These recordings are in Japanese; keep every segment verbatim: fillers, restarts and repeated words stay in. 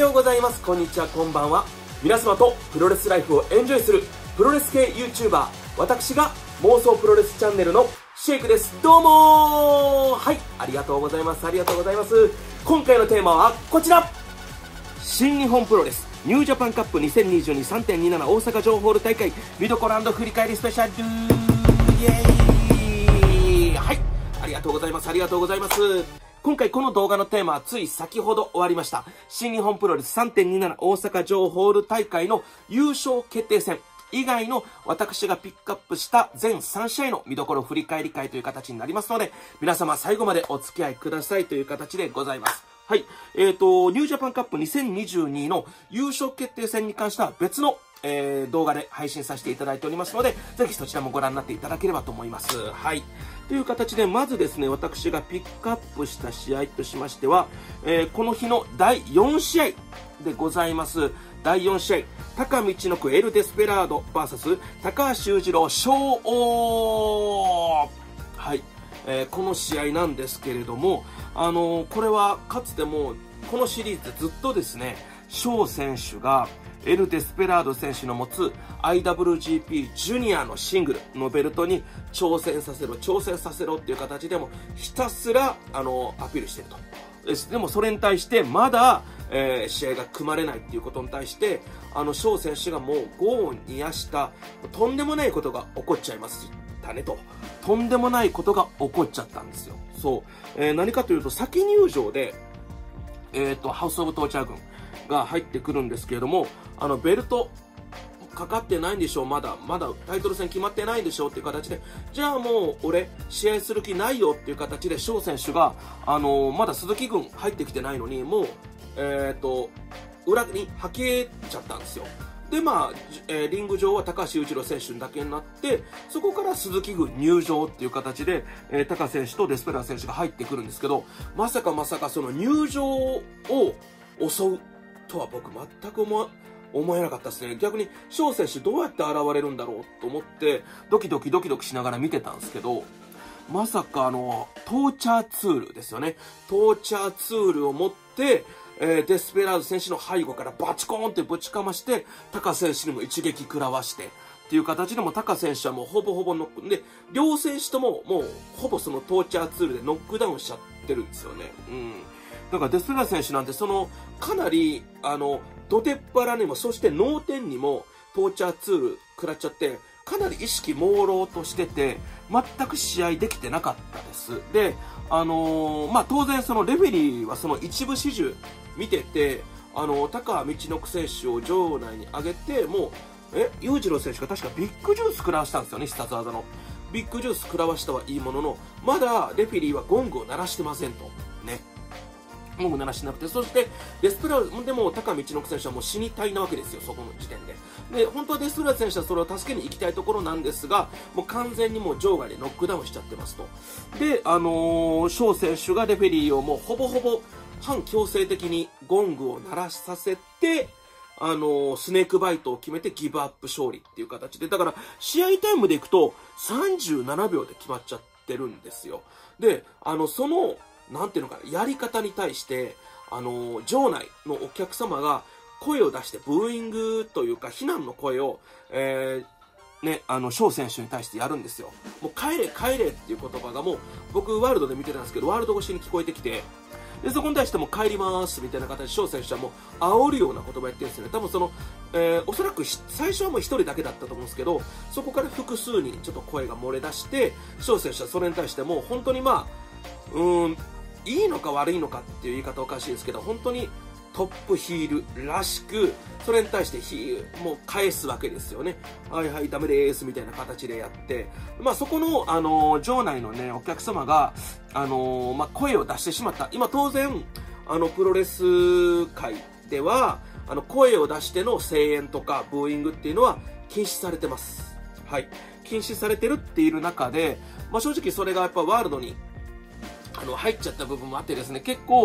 ようございます。こんにちは、こんばんは。皆様とプロレスライフをエンジョイするプロレス系 YouTuber、私が妄想プロレスチャンネルのシェイクです。どうもー。はい、ありがとうございます。ありがとうございます。今回のテーマはこちら。新日本プロレスニュージャパンカップ にせんにじゅうに さんてんにじゅうなな 大阪城ホール大会見どころ&振り返りスペシャル。イエーイ。はい、ありがとうございます。ありがとうございます。今回この動画のテーマはつい先ほど終わりました新日本プロレス さんてんにじゅうなな 大阪城ホール大会の優勝決定戦以外の私がピックアップした全さん試合の見どころ振り返り会という形になりますので、皆様最後までお付き合いくださいという形でございます。はい。えっと、ニュージャパンカップにせんにじゅうにの優勝決定戦に関しては別の、えー、動画で配信させていただいておりますので、ぜひそちらもご覧になっていただければと思います。はい。という形で、まずですね、私がピックアップした試合としましては、えー、この日のだいよん試合でございます。だいよん試合、高道の区エル・デスペラード ブイエス 高橋裕次郎翔王。はい、えー、この試合なんですけれども、あのー、これはかつてもこのシリーズずっとですね、翔選手がエル・デスペラード選手の持つ アイダブリュージーピー ジュニアのシングルのベルトに挑戦させろ挑戦させろっていう形でもひたすらあのアピールしていると。でもそれに対してまだ、えー、試合が組まれないっていうことに対してあの翔選手がもう業を煮やしたとんでもないことが起こっちゃいましたねと。とんでもないことが起こっちゃったんですよ。そう、えー、何かというと先入場で、えー、とハウス・オブ・トーチャー軍が入ってくるんですけれども、あのベルトかかってないんでしょう、まだまだタイトル戦決まってないんでしょうっていう形で、じゃあもう俺試合する気ないよっていう形で翔選手が、あのー、まだ鈴木軍入ってきてないのにもう、えー、と裏にはけちゃったんですよ。でまあ、えー、リング上は高橋裕次郎選手だけになって、そこから鈴木軍入場っていう形で、えー、高橋選手とデスペラー選手が入ってくるんですけど、まさかまさかその入場を襲うとは僕全く思わ思えなかったですね。逆に翔選手どうやって現れるんだろうと思ってドキドキドキドキしながら見てたんですけど、まさかあのトーチャーツールですよね。トーチャーツールを持って、えー、デスペラード選手の背後からバチコーンってぶちかまして高選手にも一撃食らわしてっていう形でも高選手はもうほぼほぼノックで、両選手とももうほぼそのトーチャーツールでノックダウンしちゃってるんですよね。うん。だからデスペラード選手なんてそのかなりあのドテッパラにもそして脳天にもトーチャーツール食らっちゃってかなり意識朦朧としてて全く試合できてなかったです。で、あのー、まあ当然そのレフェリーはその一部始終見てて、あの高道の区選手を場内に上げて、もうえ裕次郎選手が確かビッグジュース食らわしたんですよね。必殺技のビッグジュース食らわしたはいいものの、まだレフェリーはゴングを鳴らしてませんとね。ゴング鳴らしてなくて、そしてデスペラードでも高道の区選手はもう死にたいなわけですよ、そこの時点で。で本当はデスペラード選手はそれを助けに行きたいところなんですが、もう完全にもう場外でノックダウンしちゃってますと。で、あのー、翔選手がレフェリーをもうほぼほぼ反強制的にゴングを鳴らさせて、あのー、スネークバイトを決めてギブアップ勝利っていう形で、だから試合タイムでいくとさんじゅうななびょうで決まっちゃってるんですよ。で、あのそのなんていうのかな、やり方に対してあの場内のお客様が声を出してブーイングというか非難の声を、えーね、あの翔選手に対してやるんですよ。もう帰れ帰れっていう言葉がもう僕ワールドで見てたんですけど、ワールド越しに聞こえてきて、でそこに対しても帰りますみたいな形で翔選手はもう煽るような言葉やってるんですよね。多分その、えー、おそらく最初はもうひとりだけだったと思うんですけど、そこから複数にちょっと声が漏れ出して、翔選手はそれに対してもう本当にまあうーんいいのか悪いのかっていう言い方おかしいですけど、本当にトップヒールらしくそれに対してヒもう返すわけですよね。はいはいダメですみたいな形でやって、まあそこの、あのー、場内のねお客様が、あのーまあ、声を出してしまった。今当然あのプロレス界ではあの声を出しての声援とかブーイングっていうのは禁止されてます。はい、禁止されてるっている中で、まあ、正直それがやっぱワールドにあの入っちゃった部分もあってですね、結構、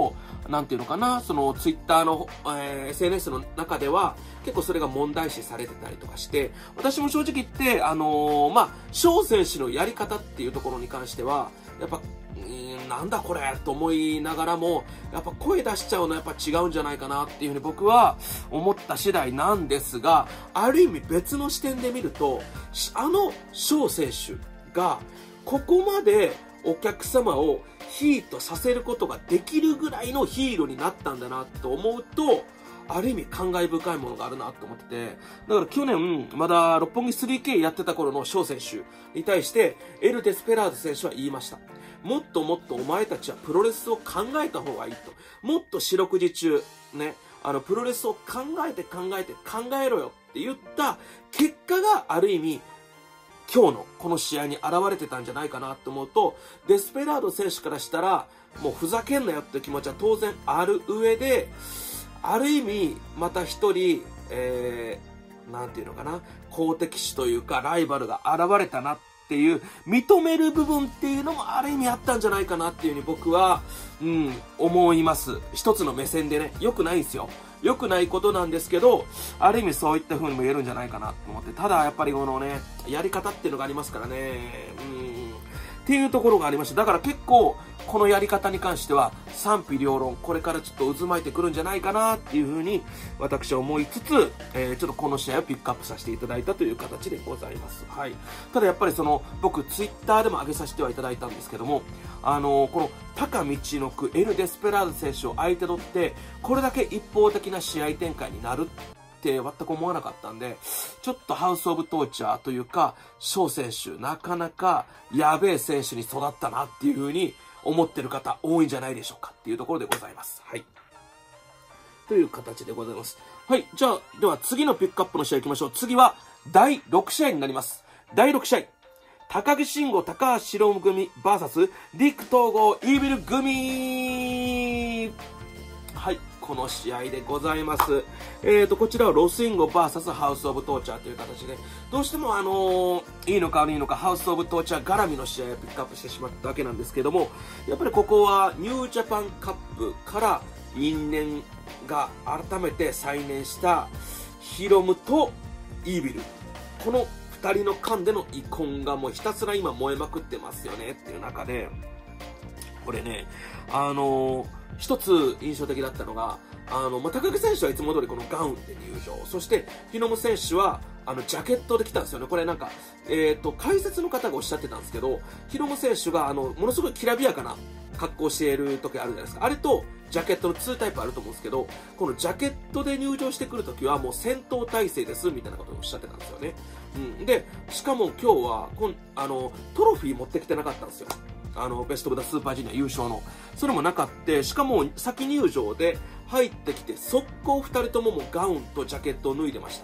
なんていうのかな、そのツイッターの、えー、エスエヌエス の中では結構それが問題視されてたりとかして、私も正直言って、あのー、まあ、翔選手のやり方っていうところに関しては、やっぱ、なんだこれと思いながらも、やっぱ声出しちゃうのはやっぱ違うんじゃないかなっていうふうに僕は思った次第なんですが、ある意味別の視点で見ると、あの翔選手がここまでお客様をヒートさせることができるぐらいのヒーローになったんだなと思うと、ある意味感慨深いものがあるなと思ってて、だから去年まだ六本木 スリーケー やってた頃の翔選手に対してエル・デスペラード選手は言いました。もっともっとお前たちはプロレスを考えた方がいいと。もっと四六時中ね、あのプロレスを考えて考えて考えろよって言った結果がある意味今日のこの試合に現れてたんじゃないかなと思うと、デスペラード選手からしたらもうふざけんなよって気持ちは当然ある上で、ある意味また一人、えー、なんていうのかな、好敵手というかライバルが現れたなっていう認める部分っていうのもある意味あったんじゃないかなっていうふうに僕は、うん、思います。一つの目線でね、良くないんですよ。良くないことなんですけど、ある意味そういった風にも言えるんじゃないかなと思って、ただやっぱりこのね、やり方っていうのがありますからね、うんっていうところがありました。だから結構このやり方に関しては賛否両論、これからちょっと渦巻いてくるんじゃないかなっていうふうに私は思いつつ、えー、ちょっとこの試合をピックアップさせていただいたという形でございます。はい。ただやっぱりその僕ツイッターでも上げさせてはいただいたんですけども、あのー、この高道のくエル・デスペラード選手を相手取ってこれだけ一方的な試合展開になるって全く思わなかったんで、ちょっとハウスオブトーチャーというか翔選手なかなかやべえ選手に育ったなっていう風に思ってる方多いんじゃないでしょうかっていうところでございます。はい。という形でございます。はい。じゃあ、では次のピックアップの試合行きましょう。次はだいろく試合になります。だいろく試合。高木慎吾、高橋宏組 ブイエス ディック統合イービル組。はい。この試合でございます。えーと、こちらはロスインゴ ブイエス ハウスオブトーチャーという形で、どうしてもあのー、いいのか悪いのかハウスオブトーチャー絡みの試合をピックアップしてしまったわけなんですけども、やっぱりここはニュージャパンカップから因縁が改めて再燃したヒロムとイービル。この二人の間での遺恨がもうひたすら今燃えまくってますよねっていう中で、これね、あのー、一つ印象的だったのが、あの、まあ、高木選手はいつも通りこのガウンで入場。そして、ヒノム選手は、あの、ジャケットで来たんですよね。これなんか、えっと、解説の方がおっしゃってたんですけど、ヒノム選手が、あの、ものすごいきらびやかな格好をしている時あるじゃないですか。あれと、ジャケットのツータイプあると思うんですけど、このジャケットで入場してくるときはもう戦闘態勢です、みたいなことをおっしゃってたんですよね。うん。で、しかも今日は、こんあの、トロフィー持ってきてなかったんですよ。あの、ベストオブザスーパージュニア優勝の。それもなかった。しかも先入場で入ってきて、速攻二人とももうガウンとジャケットを脱いでました。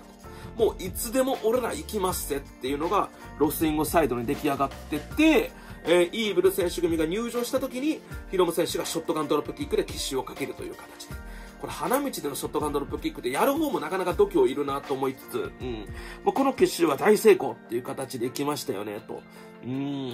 もういつでも俺ら行きますぜっていうのが、ロスインゴサイドに出来上がってて、えー、イーブル選手組が入場した時に、ヒロム選手がショットガンドロップキックで奇襲をかけるという形で。これ花道でのショットガンドロップキックでやる方もなかなか度胸いるなと思いつつ、うん。もうこの決勝は大成功っていう形で来ましたよね、と。うん、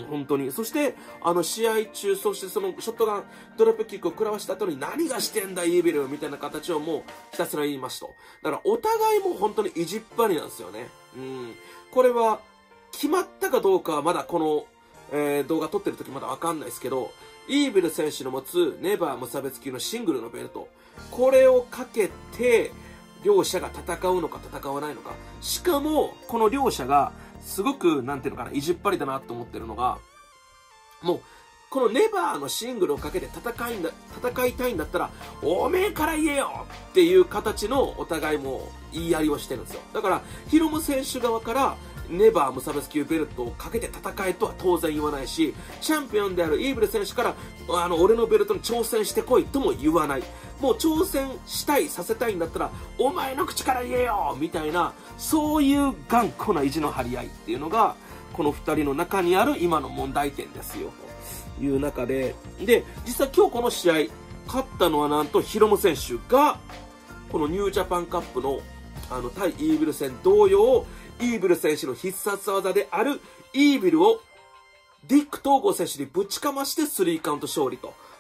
本当に。そして、あの、試合中、そしてそのショットガンドロップキックを食らわした後に何がしてんだ、イービルみたいな形をもうひたすら言いますと。だからお互いも本当に意地っ張りなんですよね。うん。これは、決まったかどうかはまだこの、えー、動画撮ってる時まだわかんないですけど、イービル選手の持つネバー無差別級のシングルのベルト、これをかけて両者が戦うのか戦わないのか。しかもこの両者がすごくなんていうのかな、意地っ張りだなと思ってるのが、もうこのネバーのシングルをかけて戦いんだ戦いたいんだったらおめえから言えよっていう形のお互いも言い合いをしてるんですよ。だからヒロム選手側からネバー無差別級ベルトをかけて戦えとは当然言わないし、チャンピオンであるイーブル選手からあの俺のベルトに挑戦してこいとも言わない。もう挑戦したいさせたいんだったらお前の口から言えよみたいな、そういう頑固な意地の張り合いっていうのがこのふたりの中にある今の問題点ですよという中で、で実際今日この試合勝ったのはなんとヒロム選手がこのニュージャパンカップのあの対イービル戦同様、イービル選手の必殺技であるイービルをディック統合選手にぶちかましてスリーカウント勝利と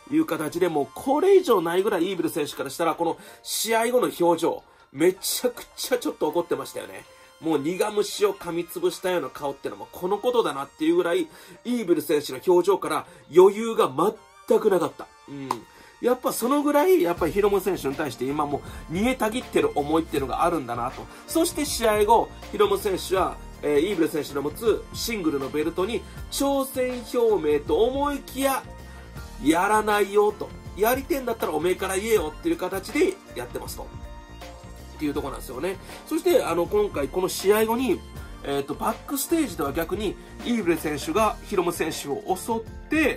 いう形でもうこれ以上ないぐらいイーブル選手からしたら、この試合後の表情、めちゃくちゃちょっと怒ってましたよね。もう苦虫を噛みつぶしたような顔ってのもこのことだなっていうぐらい、イーブル選手の表情から余裕が全くなかった。うん。やっぱそのぐらい、やっぱりヒロム選手に対して今もう煮えたぎってる思いっていうのがあるんだなと。そして試合後、ヒロム選手は、えー、イーブル選手の持つシングルのベルトに挑戦表明と思いきや、やらないよと。やりてんだったらおめえから言えよっていう形でやってますと。っていうところなんですよね。そして、あの、今回この試合後に、えっと、バックステージでは逆に、イーブレ選手がヒロム選手を襲って、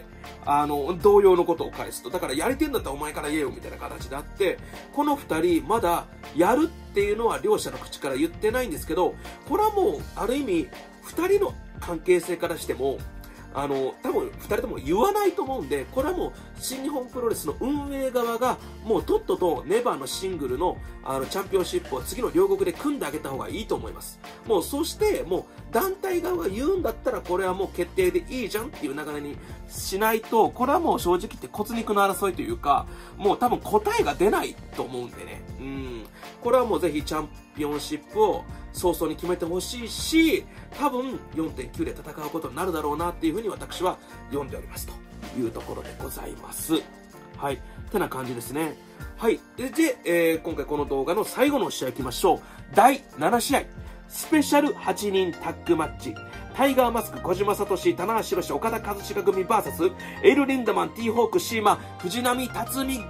あの、同様のことを返すと。だから、やりてんだったらお前から言えよみたいな形であって、この二人、まだ、やるっていうのは両者の口から言ってないんですけど、これはもう、ある意味、二人の関係性からしても、あの、多分二人とも言わないと思うんで、これはもう新日本プロレスの運営側がもうとっととネバーのシングルのあのチャンピオンシップを次の両国で組んであげた方がいいと思います。もうそしてもう団体側が言うんだったらこれはもう決定でいいじゃんっていう流れにしないと、これはもう正直言って骨肉の争いというか、もう多分答えが出ないと思うんでね。うん。これはもうぜひチャンピオンシップを早々に決めてほしいし、多分 よんてんきゅう で戦うことになるだろうなっていうふうに私は読んでおりますというところでございます。はい。てな感じですね。はい。で、でえー、今回この動画の最後の試合いきましょう。だいななしあい。スペシャルはちにんタッグマッチ。タイガーマスク、小島聡、棚橋宏、岡田和親組 ブイエス エル・リンダマン、ティーホーク、シーマ、藤波辰巳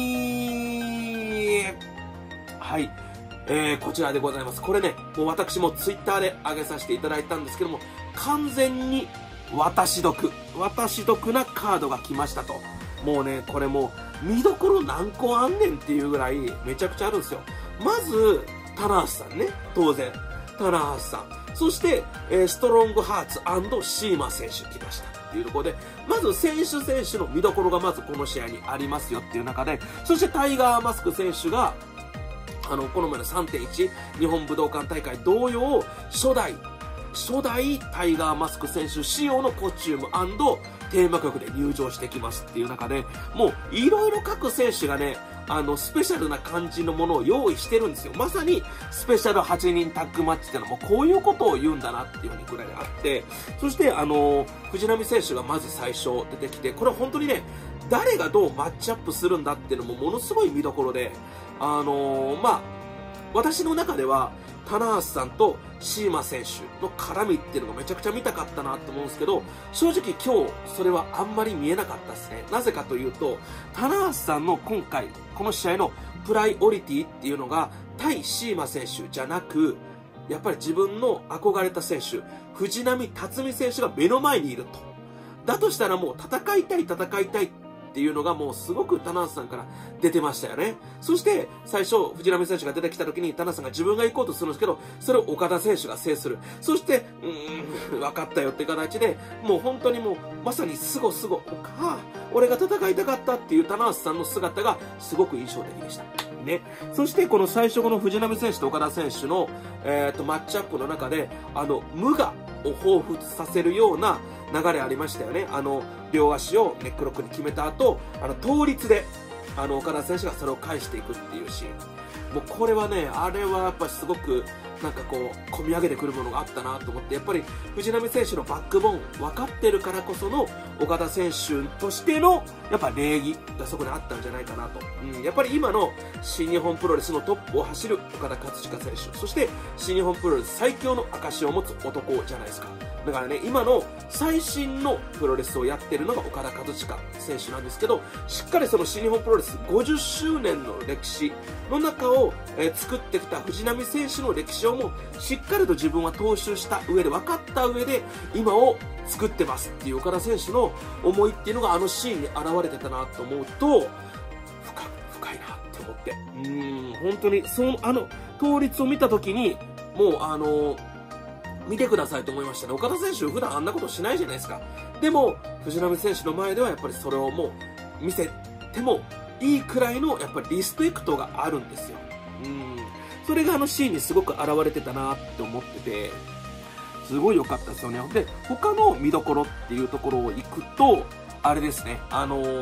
組。はい。えー、こちらでございます。これね、もう私もツイッターで上げさせていただいたんですけども、完全に私得、私得なカードが来ましたと。もうね、これもう見どころ何個あんねんっていうぐらいめちゃくちゃあるんですよ。まず、棚橋さんね、当然。棚橋さん。そして、えー、ストロングハーツ&シーマ選手来ました。っていうところで、まず選手選手の見どころがまずこの試合にありますよっていう中で、そしてタイガーマスク選手が、あの、この前の さんてんいち 日本武道館大会同様、初代、初代タイガーマスク選手仕様のコスチューム&テーマ曲で入場してきますっていう中で、もういろいろ各選手がね、あの、スペシャルな感じのものを用意してるんですよ。まさに、スペシャルはちにんタッグマッチってのはもうこういうことを言うんだなっていうふうにぐらいあって、そして、あの、藤波選手がまず最初出てきて、これは本当にね、誰がどうマッチアップするんだっていうのもものすごい見どころで、あのー、まあ、私の中では、棚橋さんとシーマ選手の絡みっていうのがめちゃくちゃ見たかったなと思うんですけど、正直今日それはあんまり見えなかったですね。なぜかというと、棚橋さんの今回、この試合のプライオリティっていうのが、対シーマ選手じゃなく、やっぱり自分の憧れた選手、藤波辰巳選手が目の前にいると。だとしたらもう戦いたい戦いたいっていうのがもうすごく棚橋さんから出てましたよね。そして最初藤波選手が出てきた時に棚橋さんが自分が行こうとするんですけど、それを岡田選手が制する。そしてうーん分かったよって形で、もう本当にもうまさにすごすごか俺が戦いたかったっていう棚橋さんの姿がすごく印象的でしたね。そしてこの最初この藤波選手と岡田選手の、えー、とマッチアップの中で、あの無我を彷彿させるような流れありましたよね。あの両足をネックロックに決めた後、あの倒立であの岡田選手がそれを返していくっていうシーン、もうこれはね、あれはやっぱりすごくなんかこう込み上げてくるものがあったなと思って、やっぱり藤波選手のバックボーン分かってるからこその岡田選手としてのやっぱ礼儀がそこにあったんじゃないかなと、うん、やっぱり今の新日本プロレスのトップを走る岡田和親選手、そして新日本プロレス最強の証を持つ男じゃないですか。だからね、今の最新のプロレスをやってるのが岡田和親選手なんですけど、しっかりその新日本プロレスごじゅっしゅうねんの歴史の中を、えー、作ってきた藤波選手の歴史をもしっかりと自分は踏襲した上で、分かった上で今を作ってますっていう岡田選手の思いっていうのがあのシーンに現れてたなと思うと、深深いなって思って、うーん本当にそのあの倒立を見た時にもうあのー見てくださいと思いましたね。岡田選手普段あんなことしないじゃないですか。でも藤波選手の前ではやっぱりそれをもう見せてもいいくらいのやっぱりリスペクトがあるんですよ。うんそれがあのシーンにすごく現れてたなって思ってて、すごい良かったですよね。で他の見どころっていうところを行くとあれですね、あのー、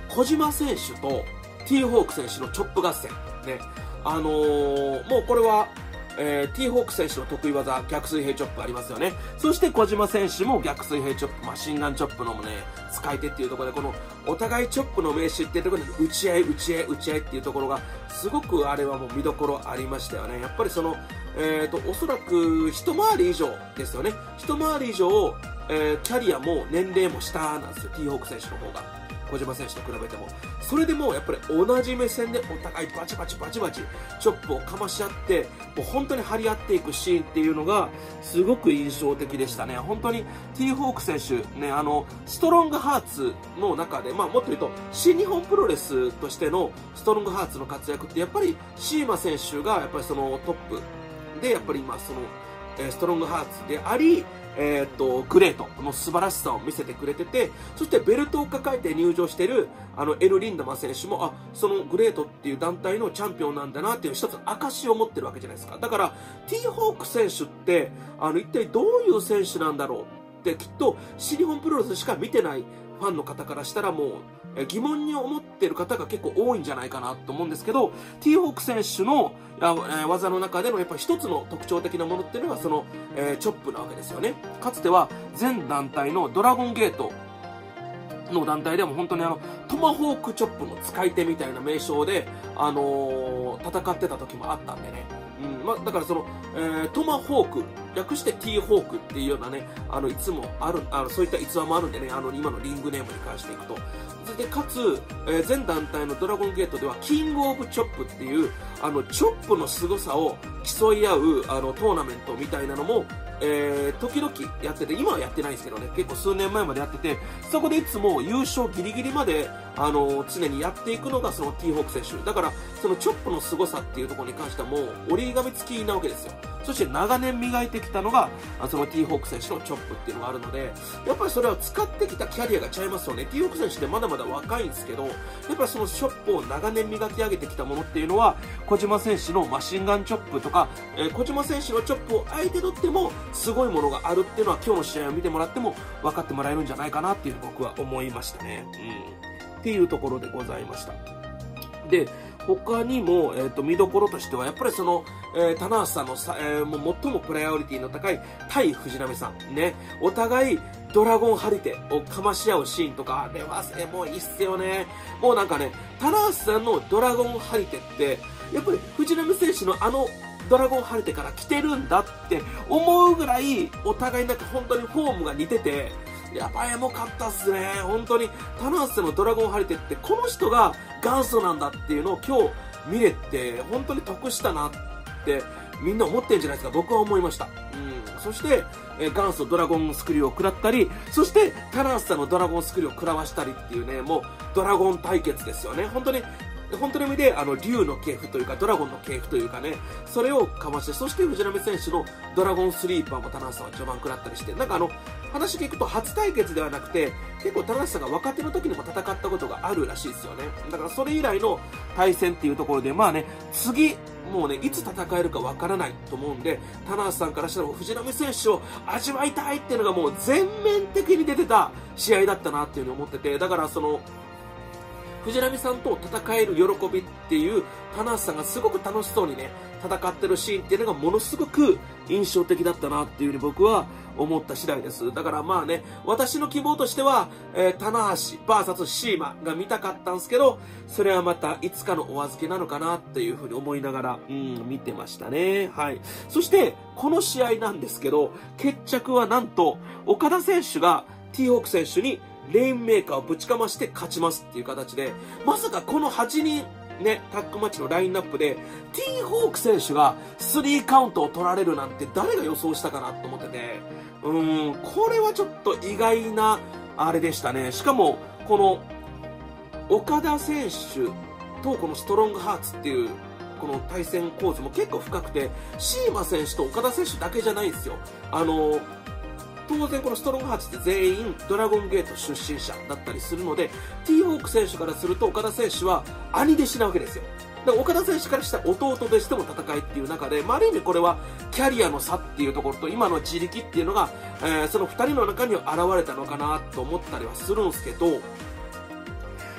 小島選手と T ホーク選手のチョップ合戦。ね。あのー、もうこれは、えー、T ホーク選手の得意技、逆水平チョップありますよね。そして小島選手も逆水平チョップ、マシンガンチョップのもね、使い手っていうところで、このお互いチョップの名手っていうところで、打ち合い、打ち合い、打ち合いっていうところが、すごくあれはもう見どころありましたよね。やっぱりその、えーと、おそらく一回り以上ですよね。一回り以上、えー、キャリアも年齢も下なんですよ。T ホーク選手の方が。小島選手と比べても。それでもやっぱり同じ目線でお互いバチバチバチバチチョップをかまし合って、もう本当に張り合っていくシーンっていうのがすごく印象的でしたね。本当に T ホーク選手ね、あの、ストロングハーツの中で、まあもっと言うと新日本プロレスとしてのストロングハーツの活躍ってやっぱりシーマ選手がやっぱりそのトップでやっぱり今その、えー、ストロングハーツであり、えー、っと、グレートの素晴らしさを見せてくれてて、そしてベルトを抱えて入場している、あの、エル・リンダマ選手も、あ、そのグレートっていう団体のチャンピオンなんだなっていう一つ証を持ってるわけじゃないですか。だから、T ホーク選手って、あの、一体どういう選手なんだろうってきっと、新日本プロレスしか見てないファンの方からしたらもう、疑問に思っている方が結構多いんじゃないかなと思うんですけど、T ホーク選手の技の中でのやっぱり一つの特徴的なものっていうのがその、えー、チョップなわけですよね。かつては全団体のドラゴンゲートの団体でも本当にあのトマホークチョップの使い手みたいな名称で、あのー、戦ってた時もあったんでね。うんまあ、だからその、えー、トマホーク、略して T ホークっていうようなね、あのいつもあるあのそういった逸話もあるんでね、あの今のリングネームに関していくと。でかつ、えー、全団体のドラゴンゲートではキングオブチョップっていうあのチョップの凄さを競い合うあのトーナメントみたいなのも、えー、時々やってて、今はやってないんですけどね、結構数年前までやってて、そこでいつも優勝ギリギリまで、あの常にやっていくのがその T ホーク選手だから、そのチョップの凄さっていうところに関してはもう折り紙付きなわけですよ。そして長年磨いてきたのがその T ホーク選手のチョップっていうのがあるので、やっぱりそれは使ってきたキャリアが違いますよね。 T ホーク選手ってまだまだ若いんですけど、やっぱりそのチョップを長年磨き上げてきたものっていうのは、小島選手のマシンガンチョップとか、えー、小島選手のチョップを相手取ってもすごいものがあるっていうのは、今日の試合を見てもらっても分かってもらえるんじゃないかなっていう僕は思いましたね。うん、っていうところでございました。で他にも、えー、と見どころとしてはやっぱりその、えー、棚橋さんのさ、えー、もう最もプライオリティの高い対藤波さんね、お互いドラゴン張り手をかまし合うシーンとか、あれはえもういいっすよね。もうなんかね、棚橋さんのドラゴン張り手ってやっぱり藤波選手のあのドラゴン張り手から来てるんだって思うぐらい、お互いなんか本当にフォームが似てて、やっぱエモかったっすね。本当に棚橋さんのドラゴン張り手ってこの人が元祖なんだっていうのを今日見れて、本当に得したなってみんな思ってるんじゃないですか。僕は思いました。うん、そして、えー、元祖ドラゴンスクリューを食らったり、そして棚橋さんのドラゴンスクリューを食らわしたりっていうね、もうドラゴン対決ですよね。本当に本当の意味であの竜の系譜というかドラゴンの系譜というかね、それをかまして、そして藤波選手のドラゴンスリーパーも棚橋さんは序盤食らったりして、なんかあの話聞くと初対決ではなくて、結構棚橋さんが若手の時にも戦ったことがあるらしいですよね。だからそれ以来の対戦っていうところで、まあね、次もうね、いつ戦えるかわからないと思うんで、棚橋さんからしたら藤波選手を味わいたいっていうのがもう全面的に出てた試合だったなっていうふうに思ってて、だからその藤波さんと戦える喜びっていう棚橋さんがすごく楽しそうにね戦ってるシーンっていうのがものすごく印象的だったなっていうふうに僕は思った次第です。だからまあね、私の希望としては、えー、棚橋 ブイエス シーマが見たかったんですけど、それはまたいつかのお預けなのかなっていうふうに思いながら、うん、見てましたね。はい。そしてこの試合なんですけど、決着はなんと岡田選手が T ホーク選手にレインメーカーをぶちかまして勝ちますっていう形で、まさかこのはちにんね、タッグマッチのラインナップで T ホーク選手がスリーカウントを取られるなんて誰が予想したかなと思ってて、うーん、これはちょっと意外なあれでしたね。しかもこの岡田選手とこのストロングハーツっていうこの対戦構図も結構深くて、シーマ選手と岡田選手だけじゃないんですよ。あの当然このストロングハーツって全員ドラゴンゲート出身者だったりするので、 T ホーク選手からすると岡田選手は兄弟子なわけですよ。だから岡田選手からしたら弟弟子とも戦いっていう中で、まあ、ある意味これはキャリアの差っていうところと今の自力っていうのが、えー、そのふたりの中には現れたのかなと思ったりはするんですけど、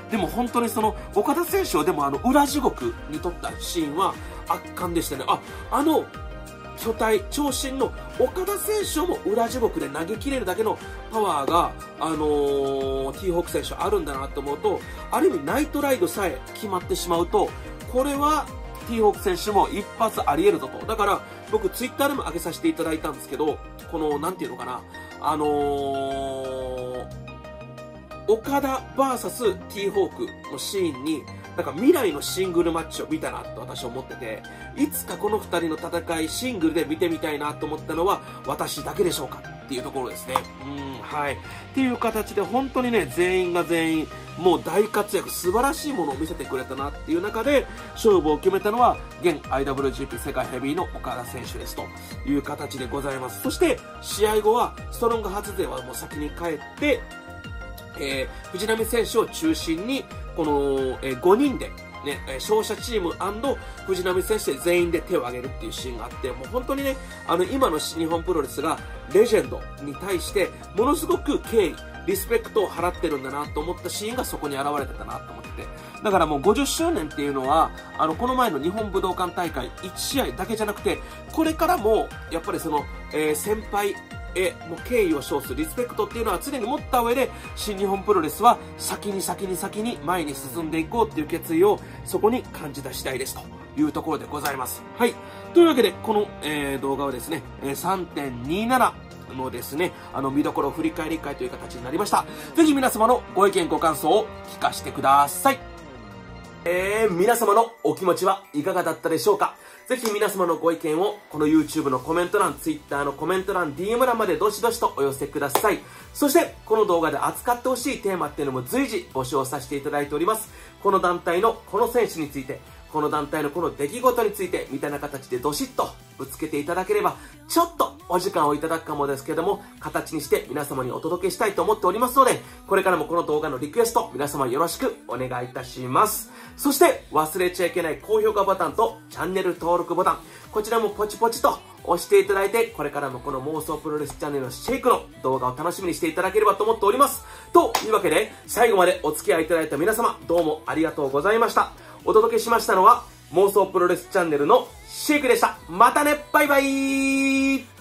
でも本当にその岡田選手をでもあの裏地獄に取ったシーンは圧巻でしたね。あ、あの巨体、長身の岡田選手をも裏地獄で投げ切れるだけのパワーが、あのー、T ホーク選手あるんだなと思うと、ある意味ナイトライドさえ決まってしまうと、これは T ホーク選手も一発あり得るぞと。だから僕ツイッターでも上げさせていただいたんですけど、このなんていうのかな、あのー、岡田 ブイエス T ホークのシーンになんか未来のシングルマッチを見たなと私は思ってて、いつかこのふたりの戦いシングルで見てみたいなと思ったのは私だけでしょうかっていうところですね。うん、はい。っていう形で本当にね、全員が全員もう大活躍、素晴らしいものを見せてくれたなっていう中で勝負を決めたのは現 アイダブリュージーピー 世界ヘビーの岡田選手ですという形でございます。そして試合後はストロング初勢はもう先に帰って、えー、藤波選手を中心にこの、えー、ごにんで、ね、勝者チーム&藤波選手で全員で手を挙げるっていうシーンがあって、もう本当にね、あの今の日本プロレスがレジェンドに対してものすごく敬意、リスペクトを払ってるんだなと思ったシーンがそこに現れてたなと思ってて、だからもうごじゅっしゅうねんっていうのはあのこの前の日本武道館大会いち試合だけじゃなくて、これからもやっぱりその、えー、先輩えもう敬意を表すリスペクトっていうのは常に持った上で、新日本プロレスは先に先に先に前に進んでいこうっていう決意をそこに感じた次第ですというところでございます。はい。というわけでこの、えー、動画はですね さんてんにじゅうなな のですね、あの見どころ振り返り会という形になりました。ぜひ皆様のご意見ご感想を聞かせてください。えー、皆様のお気持ちはいかがだったでしょうか。ぜひ皆様のご意見をこの YouTube のコメント欄、Twitter のコメント欄、ディーエム 欄までどしどしとお寄せください。そしてこの動画で扱ってほしいテーマっていうのも随時募集をさせていただいております。この団体のこの選手について、この団体のこの出来事についてみたいな形でどしっとぶつけていただければ、ちょっとお時間をいただくかもですけども、形にして皆様にお届けしたいと思っておりますので、これからもこの動画のリクエスト皆様よろしくお願いいたします。そして忘れちゃいけない高評価ボタンとチャンネル登録ボタン、こちらもポチポチと押していただいて、これからもこの妄想プロレスチャンネルのシェイクの動画を楽しみにしていただければと思っております。というわけで最後までお付き合いいただいた皆様、どうもありがとうございました。お届けしましたのは妄想プロレスチャンネルのシェイクでした。またね、バイバイ。